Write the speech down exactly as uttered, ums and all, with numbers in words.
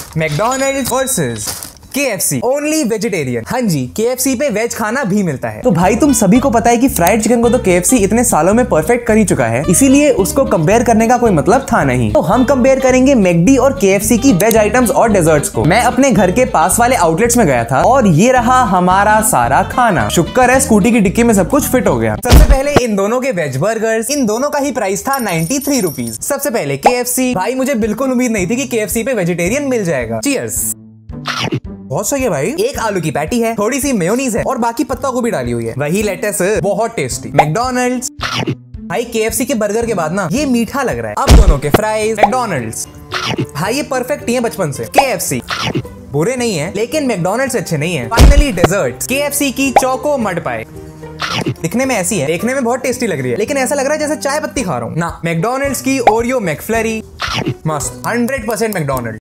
McDonald's versus K F C only vegetarian. हाँ जी, के एफ सी पे वेज खाना भी मिलता है। तो भाई तुम सभी को पता है कि फ्राइड चिकन को तो के एफ सी इतने सालों में परफेक्ट कर ही चुका है, इसीलिए उसको कंपेयर करने का कोई मतलब था नहीं। तो हम कंपेयर करेंगे मैकडी और के एफ सी की वेज आइटम्स और डेजर्ट्स को। मैं अपने घर के पास वाले आउटलेट्स में गया था और ये रहा हमारा सारा खाना। शुक्र है स्कूटी की डिक्की में सब कुछ फिट हो गया। सबसे पहले इन दोनों के वेज बर्गर्स, इन दोनों का ही प्राइस था नाइन्टी थ्री रुपीज। सबसे पहले के एफ सी। भाई मुझे बिल्कुल उम्मीद नहीं थी कि के एफ सी पे वेजिटेरियन मिल जाएगा। चीयर्स। बहुत सही है भाई। एक आलू की पैटी है, थोड़ी सी मेयोनीज है और बाकी पत्ता गोभी डाली हुई है, वही लेटस है, बहुत टेस्टी। मैकडॉनल्ड्स। भाई के एफ सी के बर्गर के बाद ना ये मीठा लग रहा है। अब दोनों के फ्राइज। मैकडॉनल्ड्स। भाई ये परफेक्ट ही है बचपन से। के एफ सी बुरे नहीं है लेकिन मैकडॉनल्ड्स अच्छे नहीं है। Finally dessert. K F C की चोको मड पाई। दिखने में ऐसी है, देखने में बहुत टेस्टी लग रही है, लेकिन ऐसा लग रहा है जैसे चाय पत्ती खा रहा हूँ ना। मैकडॉनल्ड्स की ओरियो मैकफ्लरी मस्त, हंड्रेड परसेंट मैकडॉनल्ड्स।